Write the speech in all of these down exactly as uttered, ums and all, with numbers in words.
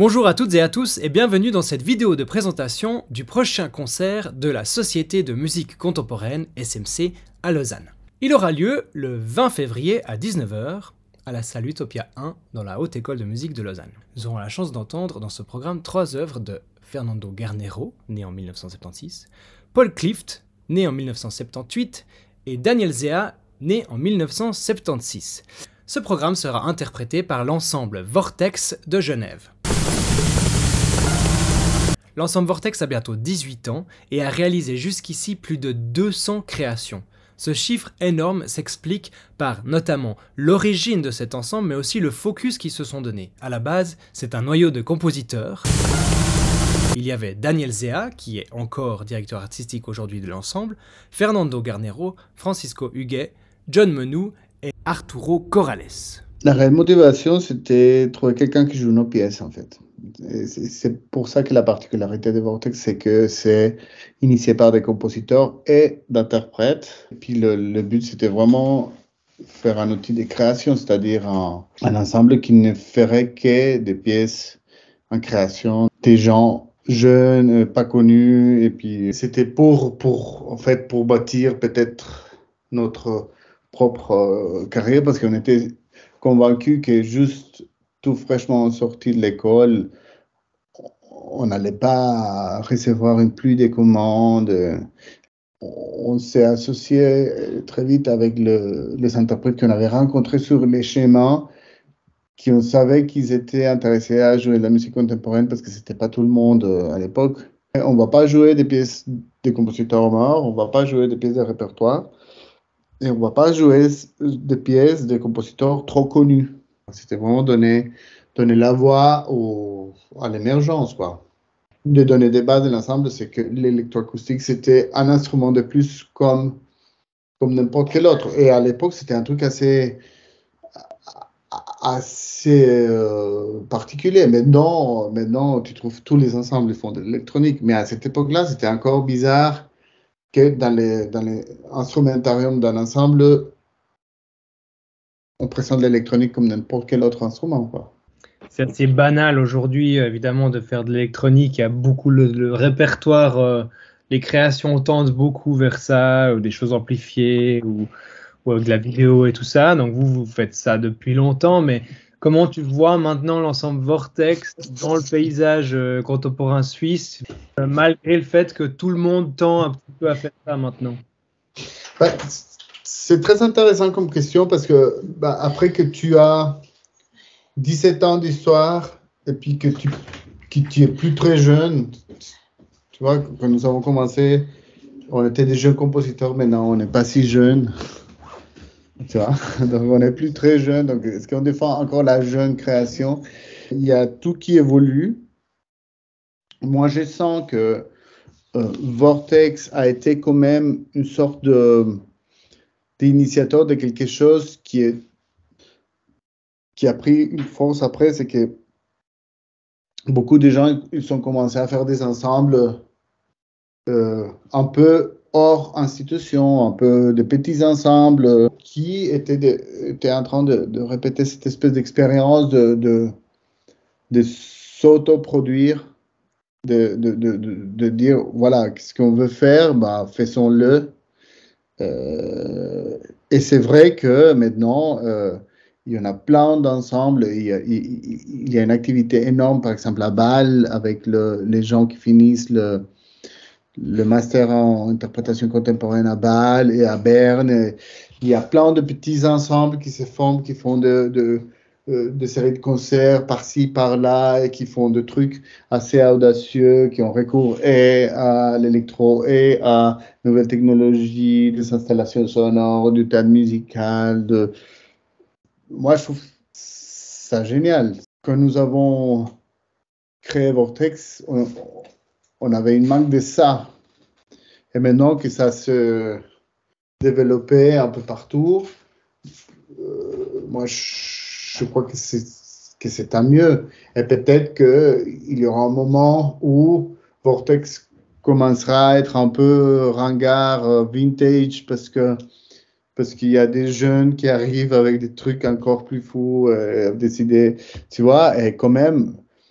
Bonjour à toutes et à tous et bienvenue dans cette vidéo de présentation du prochain concert de la Société de musique contemporaine S M C à Lausanne. Il aura lieu le vingt février à dix-neuf heures à la salle Utopia un dans la Haute École de musique de Lausanne. Nous aurons la chance d'entendre dans ce programme trois œuvres de Fernando Garnero, né en mille neuf cent soixante-seize, Paul Clift, né en mille neuf cent soixante-dix-huit, et Daniel Zea, né en mille neuf cent soixante-seize. Ce programme sera interprété par l'ensemble Vortex de Genève. L'ensemble Vortex a bientôt dix-huit ans et a réalisé jusqu'ici plus de deux cents créations. Ce chiffre énorme s'explique par notamment l'origine de cet ensemble, mais aussi le focus qu'ils se sont donnés. À la base, c'est un noyau de compositeurs. Il y avait Daniel Zea, qui est encore directeur artistique aujourd'hui de l'ensemble, Fernando Garnero, Francisco Huguet, John Menou et Arturo Corrales. La réelle motivation, c'était trouver quelqu'un qui joue nos pièces, en fait. Et c'est pour ça que la particularité de Vortex, c'est que c'est initié par des compositeurs et d'interprètes. Et puis le, le but, c'était vraiment faire un outil de création, c'est-à-dire un, un ensemble qui ne ferait que des pièces en création, des gens jeunes, pas connus. Et puis c'était pour, pour, en fait, pour bâtir peut-être notre propre carrière, parce qu'on était convaincus que juste tout fraîchement sorti de l'école, on n'allait pas recevoir une pluie de commandes. On s'est associé très vite avec le, les interprètes qu'on avait rencontrés sur les schémas, qui on savait qu'ils étaient intéressés à jouer de la musique contemporaine, parce que c'était pas tout le monde à l'époque. On va pas jouer des pièces de compositeurs morts, on va pas jouer des pièces de répertoire, et on va pas jouer des pièces de compositeurs trop connus. C'était vraiment donner, donner la voix au, à l'émergence, quoi. De donner des bases de l'ensemble, c'est que l'électroacoustique, c'était un instrument de plus comme, comme n'importe quel autre. Et à l'époque, c'était un truc assez, assez euh, particulier. Maintenant, maintenant, tu trouves tous les ensembles, ils font de l'électronique. Mais à cette époque-là, c'était encore bizarre que dans les, dans les instrumentariums d'un ensemble, on présente l'électronique comme n'importe quel autre instrument, quoi. C'est assez banal aujourd'hui, évidemment, de faire de l'électronique. Il y a beaucoup le, le répertoire, euh, les créations tendent beaucoup vers ça, ou des choses amplifiées, ou, ou avec de la vidéo et tout ça. Donc vous, vous faites ça depuis longtemps, mais comment tu vois maintenant l'ensemble Vortex dans le paysage euh, contemporain suisse, euh, malgré le fait que tout le monde tend un petit peu à faire ça maintenant? Bah, c'est très intéressant comme question, parce que bah, après que tu as dix-sept ans d'histoire et puis que tu, que tu es plus très jeune, tu vois, quand nous avons commencé, on était des jeunes compositeurs, maintenant on n'est pas si jeunes, tu vois, donc on n'est plus très jeunes, donc est-ce qu'on défend encore la jeune création? Il y a tout qui évolue. Moi, je sens que euh, Vortex a été quand même une sorte de d'initiateur de quelque chose qui est qui a pris une force après, c'est que beaucoup de gens ils ont commencé à faire des ensembles euh, un peu hors institution, un peu de petits ensembles euh, qui étaient, de, étaient en train de, de répéter cette espèce d'expérience de, de, de s'autoproduire, de, de, de, de dire voilà, ce qu'on veut faire, bah, faisons-le. Euh, et c'est vrai que maintenant, euh, il y en a plein d'ensembles. Il y a, il, il y a une activité énorme, par exemple à Bâle, avec le, les gens qui finissent le, le master en interprétation contemporaine à Bâle et à Berne. Et il y a plein de petits ensembles qui se forment, qui font de, de, de, de séries de concerts par-ci, par-là, et qui font des trucs assez audacieux, qui ont recours et à l'électro et à nouvelles technologies, des installations sonores, du théâtre musical. De... Moi, je trouve ça génial. Quand nous avons créé Vortex, on, on avait une manque de ça. Et maintenant que ça se développait un peu partout, euh, moi, je, je crois que c'est, que c'est tant mieux. Et peut-être qu'il y aura un moment où Vortex commencera à être un peu ringard, vintage, parce que parce qu'il y a des jeunes qui arrivent avec des trucs encore plus fous, euh, des idées, tu vois, et quand même,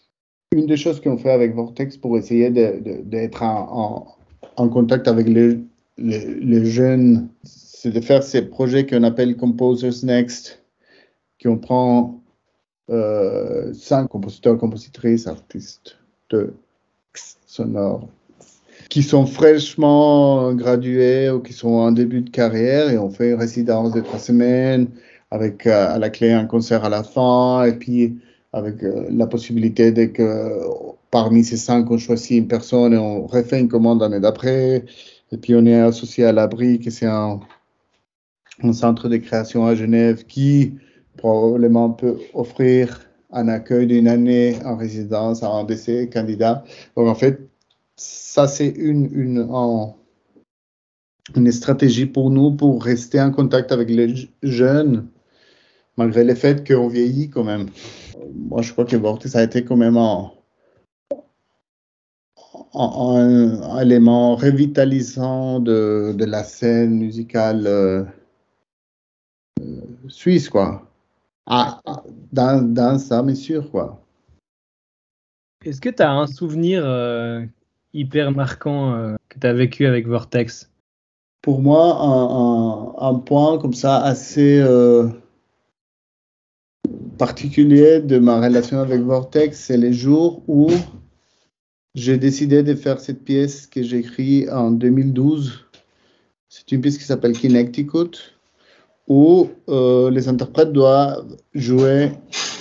une des choses qu'on fait avec Vortex pour essayer d'être de, de, d'être en, en, en contact avec les, les, les jeunes, c'est de faire ces projets qu'on appelle Composers Next, qu'on prend euh, cinq compositeurs, compositrices, artistes de sonore qui sont fraîchement gradués ou qui sont en début de carrière et on fait une résidence de trois semaines avec euh, à la clé un concert à la fin et puis avec euh, la possibilité de que parmi ces cinq on choisit une personne et on refait une commande l'année d'après et puis on est associé à l'Abri que c'est un, un centre de création à Genève qui probablement peut offrir un accueil d'une année en résidence à un de ces candidats. Donc en fait ça, c'est une, une, en, une stratégie pour nous pour rester en contact avec les jeunes, malgré le fait qu'on vieillit quand même. Moi, je crois que Vortex a été quand même un, un, un élément revitalisant de, de la scène musicale euh, euh, suisse, quoi. Ah, dans, dans ça, mais sûr, quoi. Est-ce que tu as un souvenir euh, hyper marquant euh, que tu as vécu avec Vortex? Pour moi, un, un, un point comme ça assez euh, particulier de ma relation avec Vortex, c'est les jours où j'ai décidé de faire cette pièce que j'ai écrite en deux mille douze. C'est une pièce qui s'appelle Connecticut, où euh, les interprètes doivent jouer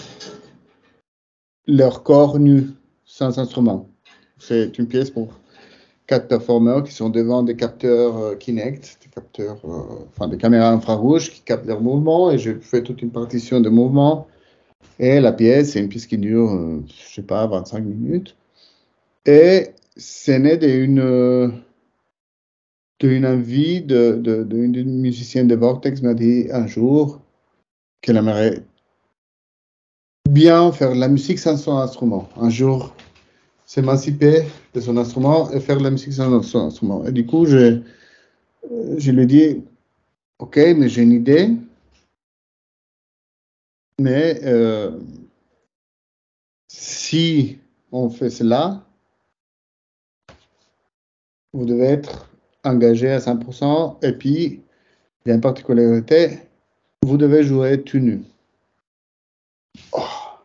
leur corps nu, sans instrument. C'est une pièce pour quatre performeurs qui sont devant des capteurs euh, Kinect, des capteurs, euh, enfin des caméras infrarouges qui captent leurs mouvements, et je fais toute une partition de mouvements. Et la pièce, c'est une pièce qui dure, euh, je sais pas, vingt-cinq minutes. Et c'est né d'une d'une envie de, de, de, d'une musicienne de Vortex m'a dit un jour qu'elle aimerait bien faire de la musique sans son instrument. Un jour, s'émanciper de son instrument et faire de la musique sans son instrument. Et du coup, je, je lui ai dit, OK, mais j'ai une idée, mais euh, si on fait cela, vous devez être engagé à cent pour cent et puis, il y a une particularité, vous devez jouer tout nu. Oh.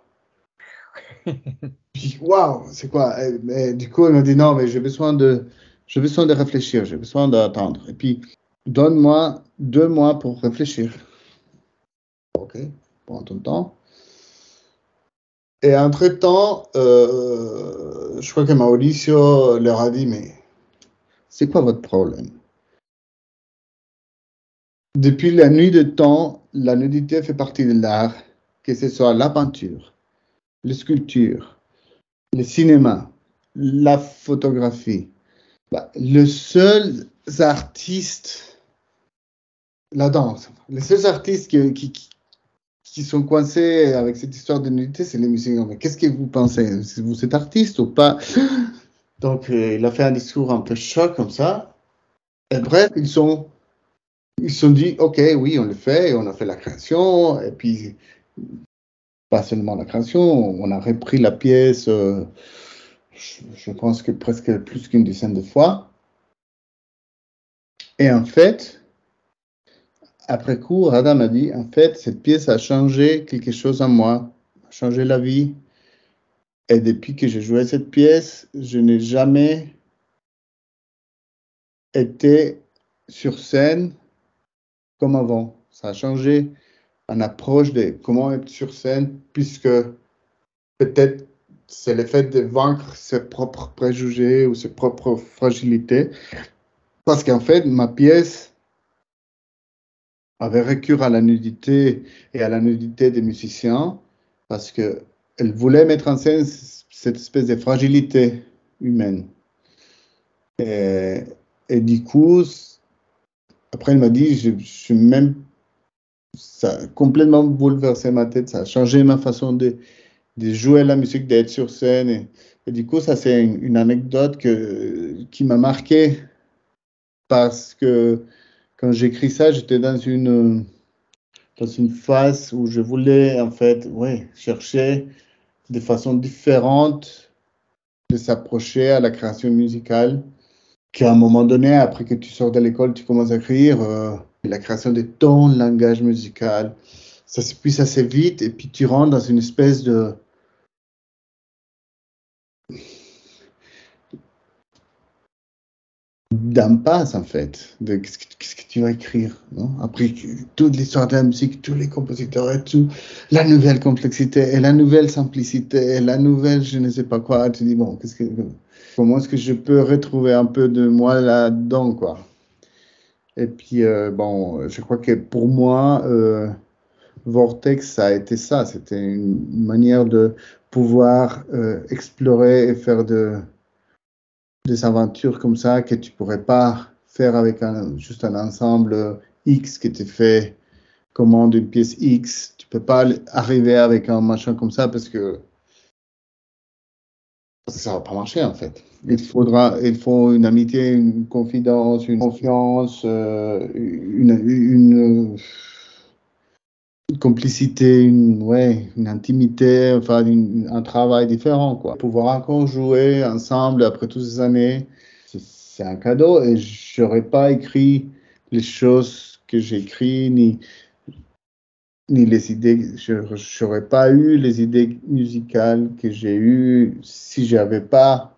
Puis, waouh, c'est quoi? Et, et du coup, elle m'a dit, non, mais j'ai besoin de, j'ai besoin de réfléchir, j'ai besoin d'attendre. Et puis, donne-moi deux mois pour réfléchir. OK, prends ton temps. Et entre-temps, euh, je crois que Mauricio leur a dit, mais c'est quoi votre problème? Depuis la nuit de temps, la nudité fait partie de l'art, que ce soit la peinture, les sculptures, le cinéma, la photographie. Bah, le seul artiste, la danse, les seuls artistes qui, qui, qui sont coincés avec cette histoire de nudité, c'est les musiciens. Mais qu'est-ce que vous pensez? Vous êtes artiste ou pas? Donc, euh, il a fait un discours un peu choc comme ça. Et bref, ils sont, ils se sont dit, OK, oui, on le fait, et on a fait la création, et puis, pas seulement la création, on a repris la pièce, euh, je, je pense que presque plus qu'une dizaine de fois. Et en fait, après coup, Rada m'a dit, en fait, cette pièce a changé quelque chose en moi, a changé la vie. Et depuis que j'ai joué cette pièce, je n'ai jamais été sur scène comme avant. Ça a changé en approche de comment être sur scène, puisque peut-être c'est le fait de vaincre ses propres préjugés ou ses propres fragilités. Parce qu'en fait, ma pièce avait recours à la nudité et à la nudité des musiciens, parce qu'elle voulait mettre en scène cette espèce de fragilité humaine. Et, et du coup, après, elle m'a dit, je, je même, ça a complètement bouleversé ma tête, ça a changé ma façon de, de jouer la musique, d'être sur scène. Et, et du coup, ça, c'est une, une anecdote que, qui m'a marqué parce que quand j'écris ça, j'étais dans une, dans une phase où je voulais, en fait, ouais, chercher de façon différente de s'approcher à la création musicale, qu'à un moment donné, après que tu sors de l'école, tu commences à écrire, euh, la création de ton langage musical, ça se puisse assez vite, et puis tu rentres dans une espèce de... d'impasse, en fait, de qu'est-ce que, qu'est-ce que tu vas écrire, non? Après toute l'histoire de la musique, tous les compositeurs et tout, la nouvelle complexité, et la nouvelle simplicité, et la nouvelle je ne sais pas quoi, tu dis, bon, qu'est-ce que, comment est-ce que je peux retrouver un peu de moi là-dedans, quoi? Et puis, euh, bon, je crois que pour moi, euh, Vortex, ça a été ça, c'était une manière de pouvoir euh, explorer et faire de des aventures comme ça que tu pourrais pas faire avec un, juste un ensemble X qui était fait commande une pièce X. Tu peux pas arriver avec un machin comme ça parce que, parce que ça va pas marcher en fait. Il faudra, il faut une amitié, une confidence, une confiance, euh, une, une, une complicité, une, ouais, une intimité, enfin une, un travail différent quoi. Pouvoir encore jouer ensemble après toutes ces années, c'est un cadeau et j'aurais pas écrit les choses que j'ai écrites ni ni les idées, je n'aurais pas eu les idées musicales que j'ai eues si j'avais pas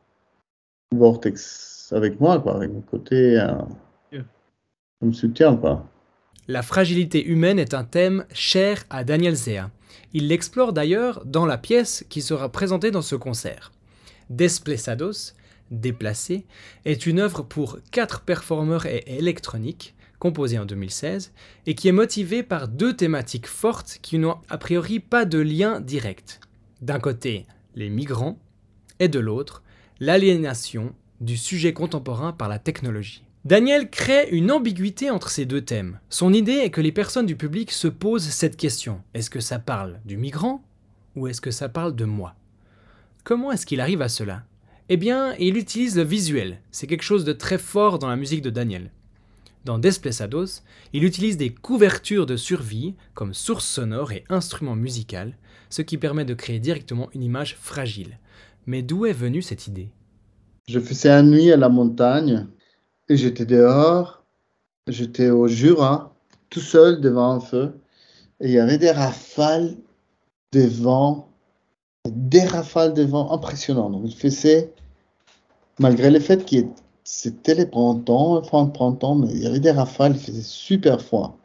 Vortex avec moi quoi, avec mon côté euh, yeah. Comme soutien quoi. La fragilité humaine est un thème cher à Daniel Zea. Il l'explore d'ailleurs dans la pièce qui sera présentée dans ce concert. Desplazados, Déplacés, est une œuvre pour quatre performeurs et électronique, composée en deux mille seize, et qui est motivée par deux thématiques fortes qui n'ont a priori pas de lien direct. D'un côté, les migrants, et de l'autre, l'aliénation du sujet contemporain par la technologie. Daniel crée une ambiguïté entre ces deux thèmes. Son idée est que les personnes du public se posent cette question. Est-ce que ça parle du migrant ou est-ce que ça parle de moi? Comment est-ce qu'il arrive à cela? Eh bien, il utilise le visuel. C'est quelque chose de très fort dans la musique de Daniel. Dans Desplazados, il utilise des couvertures de survie comme source sonore et instrument musical, ce qui permet de créer directement une image fragile. Mais d'où est venue cette idée? Je faisais une nuit à la montagne. Et j'étais dehors, j'étais au Jura, tout seul devant un feu, et il y avait des rafales de vent, des rafales de vent impressionnantes. Donc, il faisait, malgré le fait que c'était le printemps, fin de printemps, mais il y avait des rafales, il faisait super froid.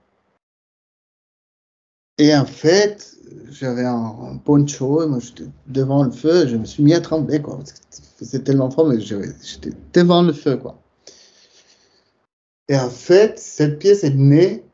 Et en fait, j'avais un, un poncho, et moi j'étais devant le feu, je me suis mis à trembler, quoi, parce que c'était tellement froid, mais j'étais devant le feu, quoi. Et en fait, cette pièce est née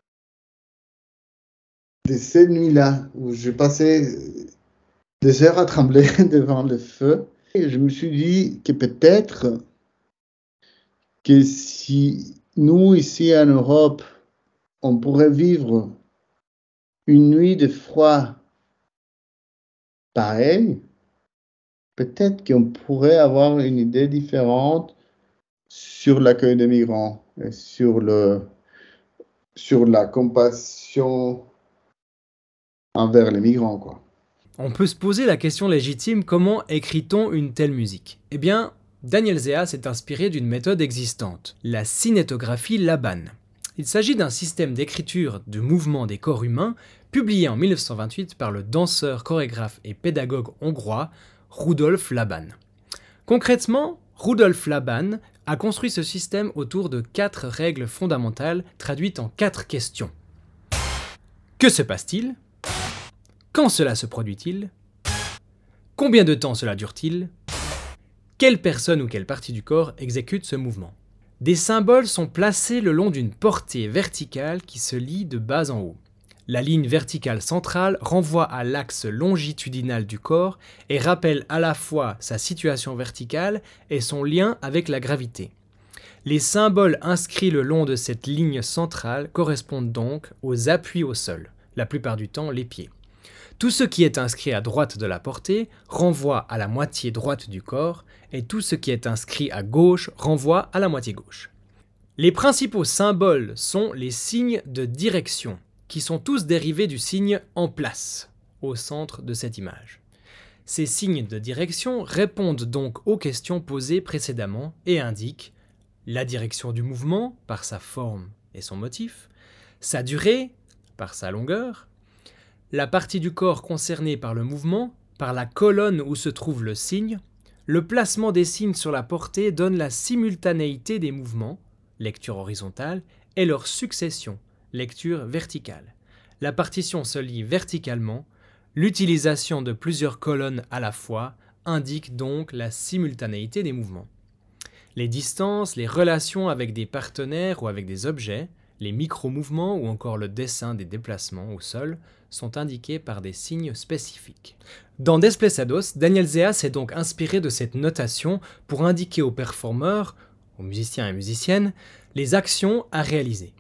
de cette nuit-là, où je passais des heures à trembler devant le feu. Et je me suis dit que peut-être que si nous, ici en Europe, on pourrait vivre une nuit de froid pareille, peut-être qu'on pourrait avoir une idée différente sur l'accueil des migrants et sur, le, sur la compassion envers les migrants, quoi. On peut se poser la question légitime, comment écrit-on une telle musique? Eh bien, Daniel Zea s'est inspiré d'une méthode existante, la cinétographie Laban. Il s'agit d'un système d'écriture de mouvement des corps humains publié en mille neuf cent vingt-huit par le danseur, chorégraphe et pédagogue hongrois Rudolf Laban. Concrètement, Rudolf Laban a construit ce système autour de quatre règles fondamentales traduites en quatre questions. Que se passe-t-il? Quand cela se produit-il? Combien de temps cela dure-t-il? Quelle personne ou quelle partie du corps exécute ce mouvement? Des symboles sont placés le long d'une portée verticale qui se lie de bas en haut. La ligne verticale centrale renvoie à l'axe longitudinal du corps et rappelle à la fois sa situation verticale et son lien avec la gravité. Les symboles inscrits le long de cette ligne centrale correspondent donc aux appuis au sol, la plupart du temps les pieds. Tout ce qui est inscrit à droite de la portée renvoie à la moitié droite du corps et tout ce qui est inscrit à gauche renvoie à la moitié gauche. Les principaux symboles sont les signes de direction, qui sont tous dérivés du signe en place, au centre de cette image. Ces signes de direction répondent donc aux questions posées précédemment et indiquent la direction du mouvement par sa forme et son motif, sa durée par sa longueur, la partie du corps concernée par le mouvement par la colonne où se trouve le signe. Le placement des signes sur la portée donne la simultanéité des mouvements, lecture horizontale, et leur succession, lecture verticale. La partition se lit verticalement. L'utilisation de plusieurs colonnes à la fois indique donc la simultanéité des mouvements. Les distances, les relations avec des partenaires ou avec des objets, les micro-mouvements ou encore le dessin des déplacements au sol sont indiqués par des signes spécifiques. Dans Desplazados, Daniel Zea s'est donc inspiré de cette notation pour indiquer aux performeurs, aux musiciens et musiciennes, les actions à réaliser.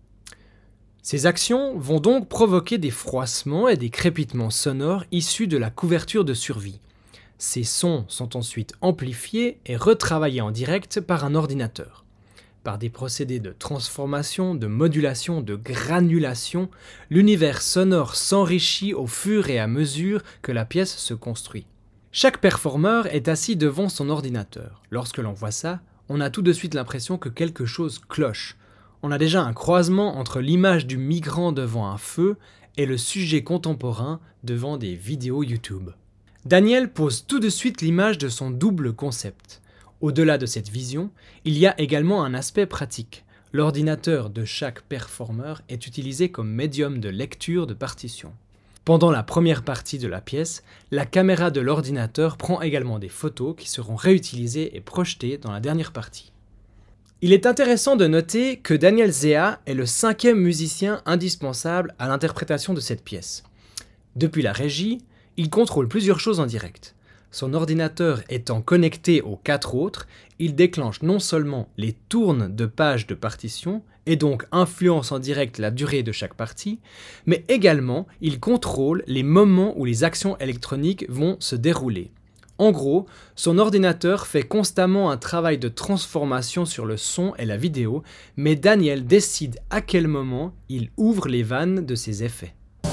Ces actions vont donc provoquer des froissements et des crépitements sonores issus de la couverture de survie. Ces sons sont ensuite amplifiés et retravaillés en direct par un ordinateur. Par des procédés de transformation, de modulation, de granulation, l'univers sonore s'enrichit au fur et à mesure que la pièce se construit. Chaque performeur est assis devant son ordinateur. Lorsque l'on voit ça, on a tout de suite l'impression que quelque chose cloche. On a déjà un croisement entre l'image du migrant devant un feu et le sujet contemporain devant des vidéos YouTube. Daniel pose tout de suite l'image de son double concept. Au-delà de cette vision, il y a également un aspect pratique. L'ordinateur de chaque performeur est utilisé comme médium de lecture de partition. Pendant la première partie de la pièce, la caméra de l'ordinateur prend également des photos qui seront réutilisées et projetées dans la dernière partie. Il est intéressant de noter que Daniel Zea est le cinquième musicien indispensable à l'interprétation de cette pièce. Depuis la régie, il contrôle plusieurs choses en direct. Son ordinateur étant connecté aux quatre autres, il déclenche non seulement les tournes de pages de partition et donc influence en direct la durée de chaque partie, mais également il contrôle les moments où les actions électroniques vont se dérouler. En gros, son ordinateur fait constamment un travail de transformation sur le son et la vidéo, mais Daniel décide à quel moment il ouvre les vannes de ses effets.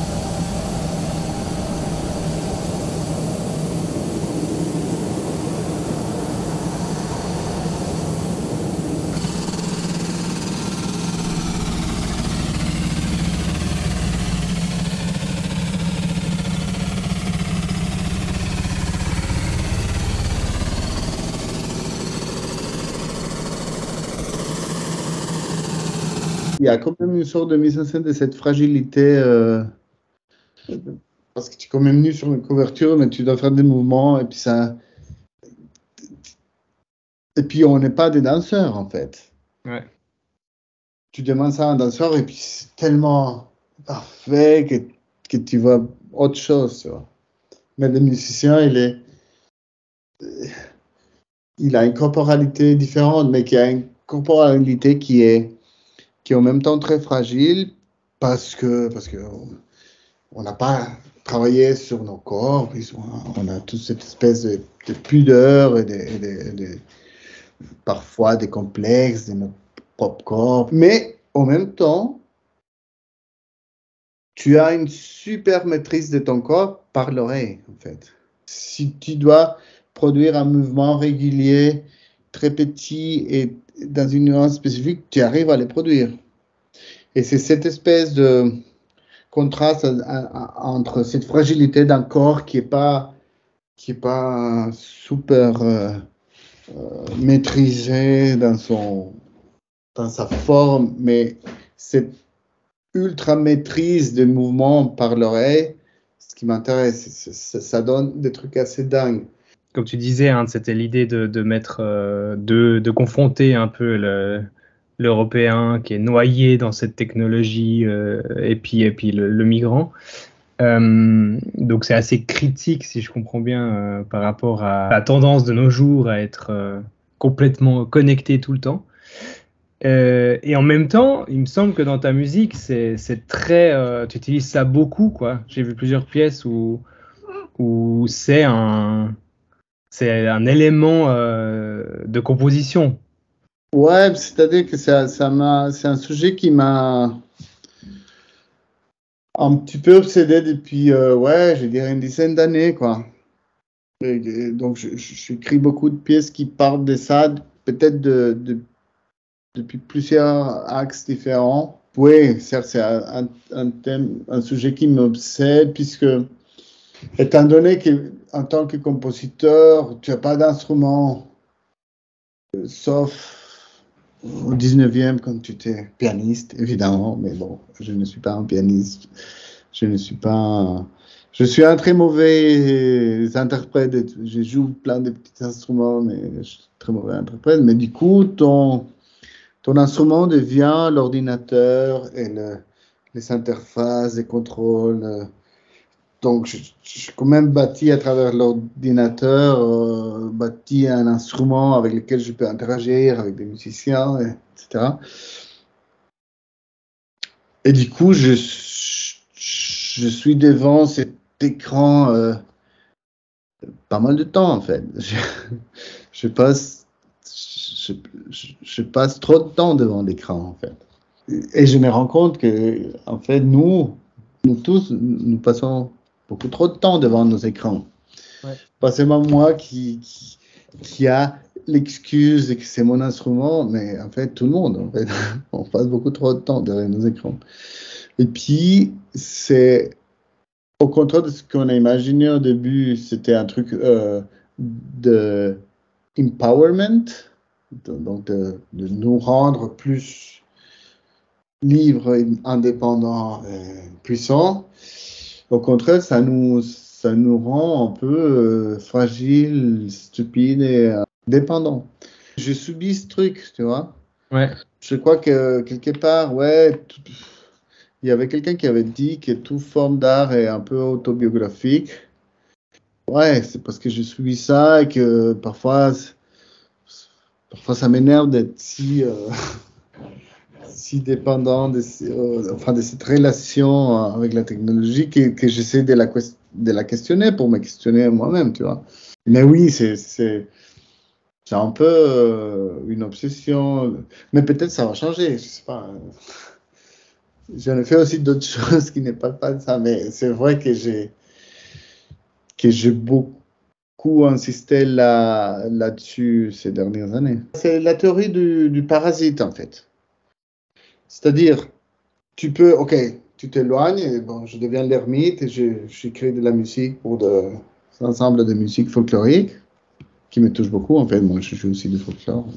Il y a quand même une sorte de mise en scène de cette fragilité, euh, parce que tu es quand même nu sur une couverture, mais tu dois faire des mouvements, et puis ça... Et puis on n'est pas des danseurs, en fait. Ouais. Tu demandes ça à un danseur, et puis c'est tellement parfait que, que tu vois autre chose, tu vois. Mais le musicien, il est... Il a une corporalité différente, mais qui a une corporalité qui est... qui est en même temps très fragile parce que parce que on n'a pas travaillé sur nos corps, on a toute cette espèce de, de pudeur et, de, et, de, et de, parfois des complexes de notre propre corps, mais en même temps tu as une super maîtrise de ton corps par l'oreille, en fait. Si tu dois produire un mouvement régulier, très petit et dans une nuance spécifique, tu arrives à les produire. Et c'est cette espèce de contraste entre cette fragilité d'un corps qui n'est pas, qui est pas super euh, euh, maîtrisé dans, son, dans sa forme, mais cette ultra maîtrise des mouvements par l'oreille, ce qui m'intéresse, ça, ça donne des trucs assez dingues. Comme tu disais, hein, c'était l'idée de, de mettre, euh, de, de confronter un peu le, l'Européen qui est noyé dans cette technologie euh, et puis, et puis le, le migrant. Euh, donc c'est assez critique, si je comprends bien, euh, par rapport à la tendance de nos jours à être euh, complètement connecté tout le temps. Euh, et en même temps, il me semble que dans ta musique, c'est, c'est très, euh, tu utilises ça beaucoup, quoi. J'ai vu plusieurs pièces où, où c'est un, c'est un élément euh, de composition. Ouais, c'est-à-dire que ça, ça m'a, c'est un sujet qui m'a un petit peu obsédé depuis, euh, ouais, je dirais une dizaine d'années, quoi. Et, et donc, j'écris beaucoup de pièces qui partent de ça, peut-être de, de, depuis plusieurs axes différents. Oui, certes, c'est un, un thème, un sujet qui m'obsède, puisque, étant donné qu'en tant que compositeur, tu n'as pas d'instrument, sauf au dix-neuvième, quand tu étais pianiste, évidemment, mais bon, je ne suis pas un pianiste, je ne suis pas... Un, je suis un très mauvais interprète, je joue plein de petits instruments, mais je suis très mauvais interprète, mais du coup, ton, ton instrument devient l'ordinateur et le, les interfaces, les contrôles. Donc, je, je suis quand même bâti à travers l'ordinateur, euh, bâti un instrument avec lequel je peux interagir avec des musiciens, et cetera. Et du coup, je, je suis devant cet écran euh, pas mal de temps, en fait. Je, je, passe, je, je, je passe trop de temps devant l'écran, en fait. Et je me rends compte que, en fait, nous, nous tous, nous passons beaucoup trop de temps devant nos écrans. Ouais. Pas seulement moi qui, qui, qui a l'excuse que c'est mon instrument, mais en fait, tout le monde, en fait, on passe beaucoup trop de temps derrière nos écrans. Et puis, c'est au contraire de ce qu'on a imaginé au début, c'était un truc euh, de empowerment, donc de, de nous rendre plus libres, indépendants, et puissants. Au contraire, ça nous, ça nous rend un peu euh, fragiles, stupides et euh, dépendants. Je subis ce truc, tu vois. Ouais. Je crois que quelque part, ouais, tout, il y avait quelqu'un qui avait dit que toute forme d'art est un peu autobiographique. Ouais, c'est parce que je subis ça et que parfois, parfois ça m'énerve d'être si... Euh, si dépendant de, euh, enfin, de cette relation avec la technologie que, que j'essaie de la, de la questionner pour me questionner moi-même, tu vois. Mais oui, c'est, c'est, c'est un peu euh, une obsession. Mais peut-être ça va changer, je sais pas. J'en ai fait aussi d'autres choses qui ne parlent pas de ça, mais c'est vrai que j'ai, que j'ai beaucoup insisté là, là-dessus ces dernières années. C'est la théorie du, du parasite, en fait. C'est-à-dire, tu peux, ok, tu t'éloignes, et bon, je deviens l'ermite et j'écris de la musique pour de, un ensemble de musique folklorique qui me touche beaucoup. En fait, moi, je joue aussi du folklore.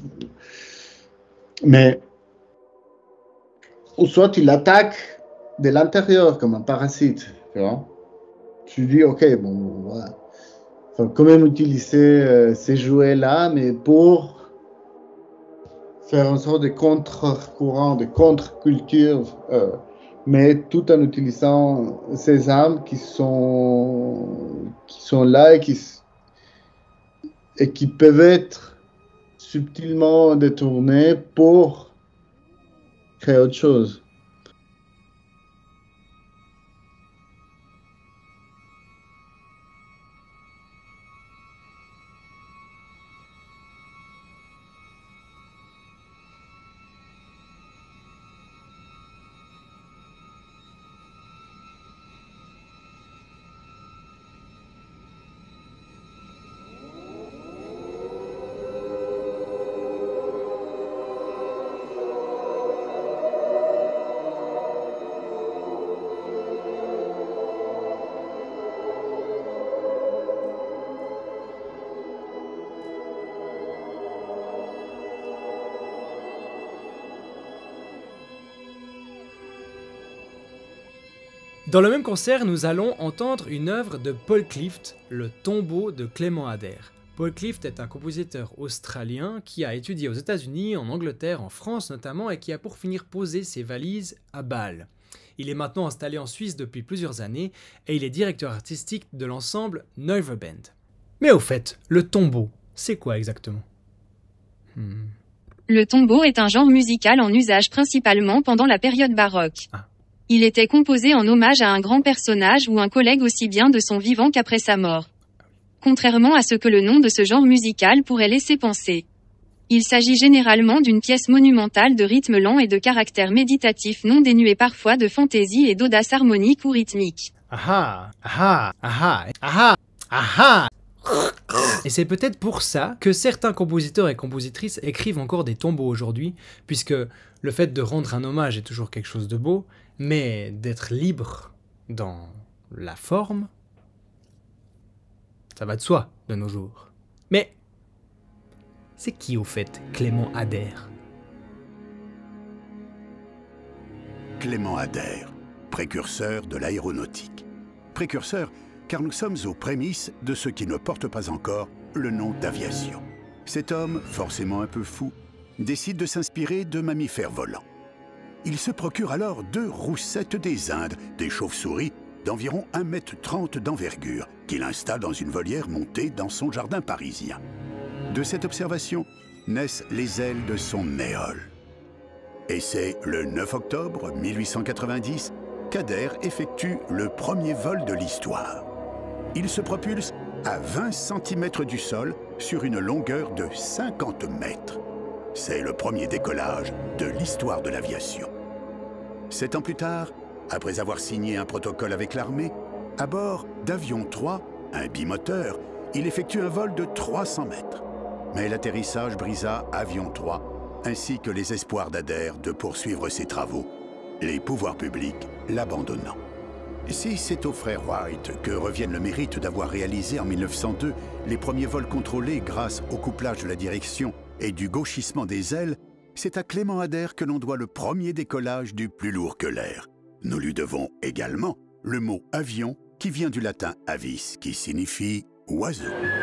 Mais, ou soit tu l'attaques de l'intérieur comme un parasite, tu vois. Tu dis, ok, bon, voilà. Il faut quand même utiliser euh, ces jouets-là, mais pour faire une sorte de contre-courant, de contre-culture, euh, mais tout en utilisant ces âmes qui sont, qui sont là et qui, et qui peuvent être subtilement détournées pour créer autre chose. Dans le même concert, nous allons entendre une œuvre de Paul Clift, Le tombeau de Clément Ader. Paul Clift est un compositeur australien qui a étudié aux États-Unis, en Angleterre, en France notamment, et qui a pour finir posé ses valises à Bâle. Il est maintenant installé en Suisse depuis plusieurs années et il est directeur artistique de l'ensemble Neuveband. Mais au fait, le tombeau, c'est quoi exactement ? hmm. Le tombeau est un genre musical en usage principalement pendant la période baroque. Ah. Il était composé en hommage à un grand personnage ou un collègue aussi bien de son vivant qu'après sa mort. Contrairement à ce que le nom de ce genre musical pourrait laisser penser. Il s'agit généralement d'une pièce monumentale de rythme lent et de caractère méditatif non dénué parfois de fantaisie et d'audace harmonique ou rythmique. Ah ah, ah ah, ah ah, Et c'est peut-être pour ça que certains compositeurs et compositrices écrivent encore des tombeaux aujourd'hui, puisque le fait de rendre un hommage est toujours quelque chose de beau, mais d'être libre dans la forme, ça va de soi de nos jours. Mais c'est qui au fait Clément Ader? Clément Ader, précurseur de l'aéronautique. Précurseur car nous sommes aux prémices de ce qui ne porte pas encore le nom d'aviation. Cet homme, forcément un peu fou, décide de s'inspirer de mammifères volants. Il se procure alors deux roussettes des Indes, des chauves-souris d'environ un mètre trente d'envergure, qu'il installe dans une volière montée dans son jardin parisien. De cette observation naissent les ailes de son Néole. Et c'est le neuf octobre mille huit cent quatre-vingt-dix qu'Ader effectue le premier vol de l'histoire. Il se propulse à vingt centimètres du sol sur une longueur de cinquante mètres. C'est le premier décollage de l'histoire de l'aviation. Sept ans plus tard, après avoir signé un protocole avec l'armée, à bord d'Avion trois, un bimoteur, il effectue un vol de trois cents mètres. Mais l'atterrissage brisa Avion trois, ainsi que les espoirs d'Ader de poursuivre ses travaux, les pouvoirs publics l'abandonnant. Si c'est aux frères Wright que reviennent le mérite d'avoir réalisé en mille neuf cent deux les premiers vols contrôlés grâce au couplage de la direction et du gauchissement des ailes, c'est à Clément Ader que l'on doit le premier décollage du plus lourd que l'air. Nous lui devons également le mot avion qui vient du latin avis, qui signifie oiseau.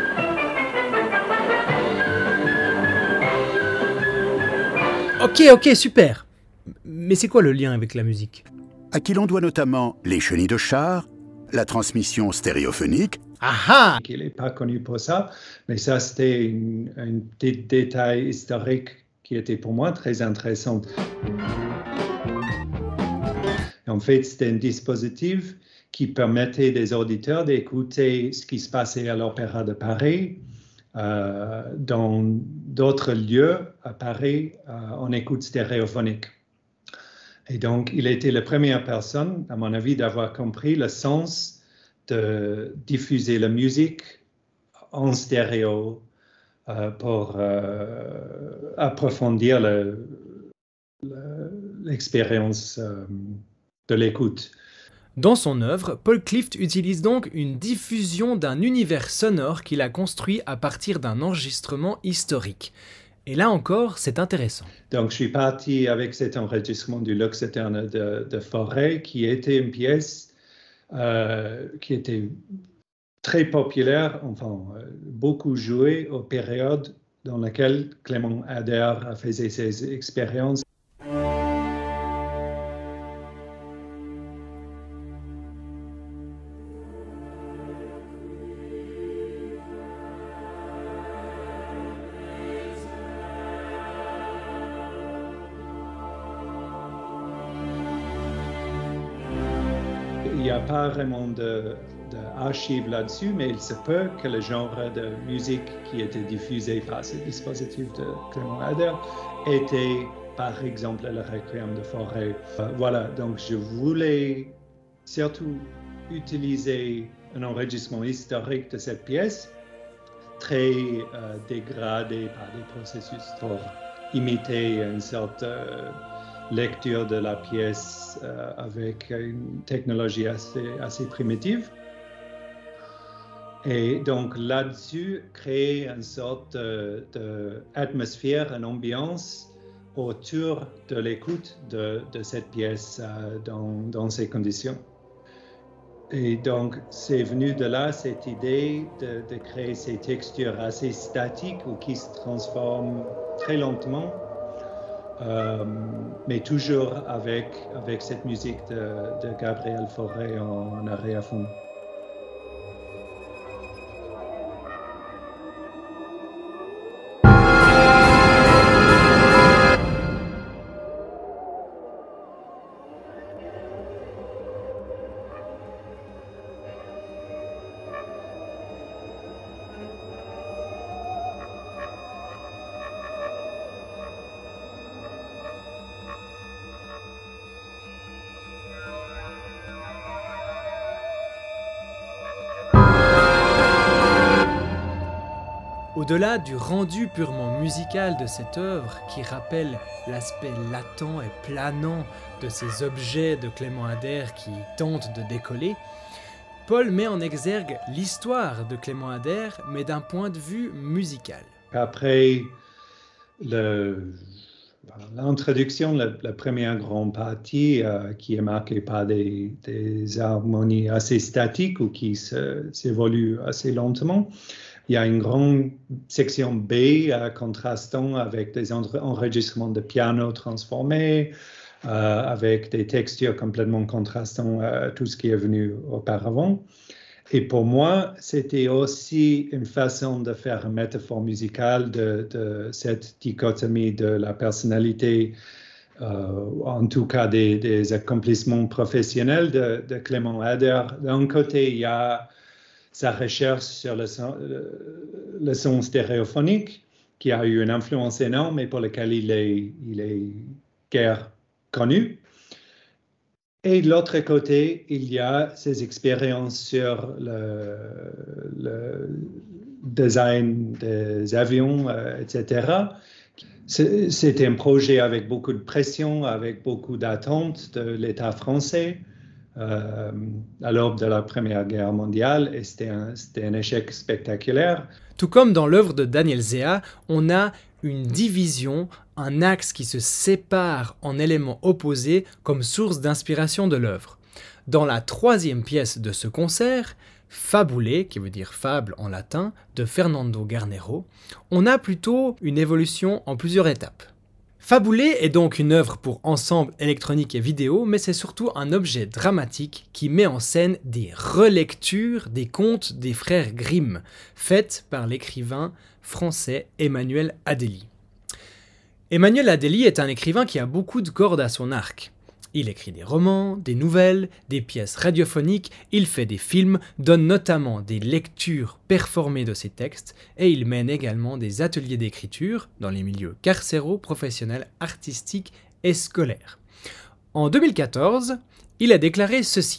Ok, ok, super. Mais c'est quoi le lien avec la musique? À qui l'on doit notamment les chenilles de char, la transmission stéréophonique. Ah ah! Il n'est pas connu pour ça, mais ça c'était un petit détail historique qui était pour moi très intéressant. En fait, c'était un dispositif qui permettait des auditeurs d'écouter ce qui se passait à l'Opéra de Paris. Euh, dans d'autres lieux à Paris, euh, en écoute stéréophonique. Et donc, il était la première personne, à mon avis, d'avoir compris le sens de diffuser la musique en stéréo euh, pour euh, approfondir l'expérience euh, de l'écoute. Dans son œuvre, Paul Clift utilise donc une diffusion d'un univers sonore qu'il a construit à partir d'un enregistrement historique. Et là encore, c'est intéressant. Donc, je suis parti avec cet enregistrement du Lux Aeterna de, de Fauré, qui était une pièce euh, qui était très populaire, enfin, euh, beaucoup jouée aux périodes dans lesquelles Clément Ader faisait ses expériences. Il n'y a pas vraiment d'archives là-dessus, mais il se peut que le genre de musique qui était diffusé par ce dispositif de Clément Ader était, par exemple, le Requiem de Fauré. Euh, voilà, donc je voulais surtout utiliser un enregistrement historique de cette pièce, très euh, dégradé par des processus pour imiter une sorte de euh, lecture de la pièce euh, avec une technologie assez, assez primitive. Et donc là-dessus, créer une sorte d'atmosphère, une ambiance autour de l'écoute de, de cette pièce euh, dans, dans ces conditions. Et donc, c'est venu de là, cette idée de, de créer ces textures assez statiques ou qui se transforment très lentement, euh, mais toujours avec, avec cette musique de, de Gabriel Fauré en, en arrière fond. Au-delà du rendu purement musical de cette œuvre, qui rappelle l'aspect latent et planant de ces objets de Clément Ader qui tentent de décoller, Paul met en exergue l'histoire de Clément Ader, mais d'un point de vue musical. Après le, l'introduction, la, la première grande partie euh, qui est marquée par des, des harmonies assez statiques ou qui se, s'évoluent assez lentement, il y a une grande section B euh, contrastant avec des enregistrements de piano transformés, euh, avec des textures complètement contrastant à tout ce qui est venu auparavant. Et pour moi, c'était aussi une façon de faire une métaphore musicale de, de cette dichotomie de la personnalité, euh, en tout cas des, des accomplissements professionnels de, de Clément Ader. D'un côté, il y a sa recherche sur le son, le son stéréophonique, qui a eu une influence énorme et pour laquelle il est, il est guère connu. Et de l'autre côté, il y a ses expériences sur le, le design des avions, euh, et cetera. C'était un projet avec beaucoup de pression, avec beaucoup d'attentes de l'État français. Euh, à l'aube de la Première Guerre mondiale, et c'était un, c'était un échec spectaculaire. Tout comme dans l'œuvre de Daniel Zea, on a une division, un axe qui se sépare en éléments opposés comme source d'inspiration de l'œuvre. Dans la troisième pièce de ce concert, Fabule, qui veut dire fable en latin, de Fernando Garnero, on a plutôt une évolution en plusieurs étapes. Fabule est donc une œuvre pour ensemble électronique et vidéo, mais c'est surtout un objet dramatique qui met en scène des relectures des contes des frères Grimm, faites par l'écrivain français Emmanuel Adélie. Emmanuel Adélie est un écrivain qui a beaucoup de cordes à son arc. Il écrit des romans, des nouvelles, des pièces radiophoniques, il fait des films, donne notamment des lectures performées de ses textes et il mène également des ateliers d'écriture dans les milieux carcéraux, professionnels, artistiques et scolaires. En deux mille quatorze, il a déclaré ceci.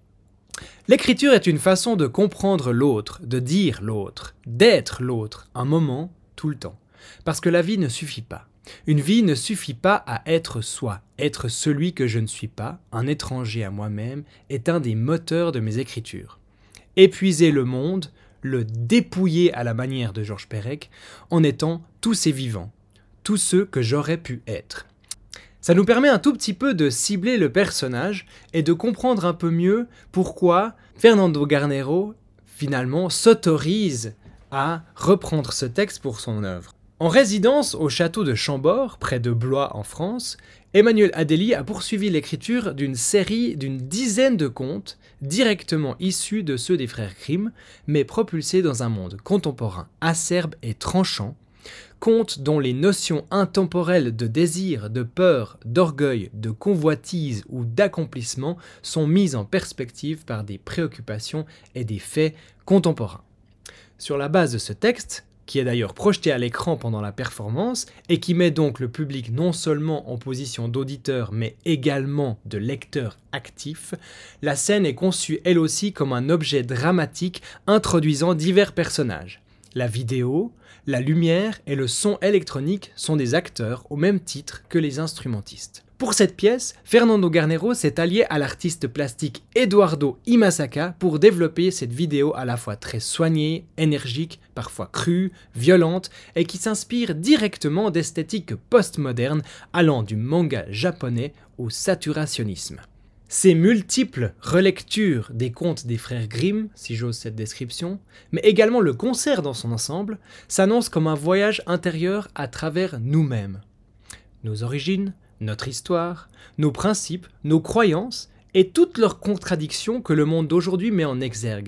« L'écriture est une façon de comprendre l'autre, de dire l'autre, d'être l'autre, un moment, tout le temps. Parce que la vie ne suffit pas. Une vie ne suffit pas à être soi. Être celui que je ne suis pas, un étranger à moi-même, est un des moteurs de mes écritures. Épuiser le monde, le dépouiller à la manière de Georges Perec, en étant tous ces vivants, tous ceux que j'aurais pu être. » Ça nous permet un tout petit peu de cibler le personnage et de comprendre un peu mieux pourquoi Fernando Garnero, finalement, s'autorise à reprendre ce texte pour son œuvre. En résidence au château de Chambord, près de Blois en France, Emmanuel Adélie a poursuivi l'écriture d'une série d'une dizaine de contes directement issus de ceux des frères Grimm, mais propulsés dans un monde contemporain acerbe et tranchant, contes dont les notions intemporelles de désir, de peur, d'orgueil, de convoitise ou d'accomplissement sont mises en perspective par des préoccupations et des faits contemporains. Sur la base de ce texte, qui est d'ailleurs projeté à l'écran pendant la performance, et qui met donc le public non seulement en position d'auditeur, mais également de lecteur actif, la scène est conçue elle aussi comme un objet dramatique introduisant divers personnages. La vidéo, la lumière et le son électronique sont des acteurs au même titre que les instrumentistes. Pour cette pièce, Fernando Garnero s'est allié à l'artiste plastique Eduardo Imasaka pour développer cette vidéo à la fois très soignée, énergique, parfois crue, violente, et qui s'inspire directement d'esthétiques postmodernes allant du manga japonais au saturationnisme. Ces multiples relectures des contes des frères Grimm, si j'ose cette description, mais également le concert dans son ensemble, s'annoncent comme un voyage intérieur à travers nous-mêmes. Nos origines, notre histoire, nos principes, nos croyances et toutes leurs contradictions que le monde d'aujourd'hui met en exergue.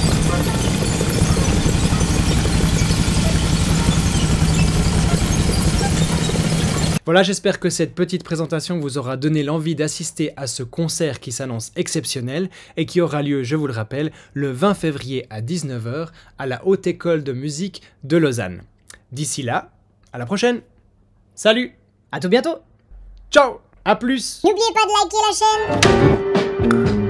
Voilà, j'espère que cette petite présentation vous aura donné l'envie d'assister à ce concert qui s'annonce exceptionnel et qui aura lieu, je vous le rappelle, le vingt février à dix-neuf heures à la Haute École de Musique de Lausanne. D'ici là, à la prochaine. Salut, à tout bientôt. Ciao, à plus. N'oubliez pas de liker la chaîne.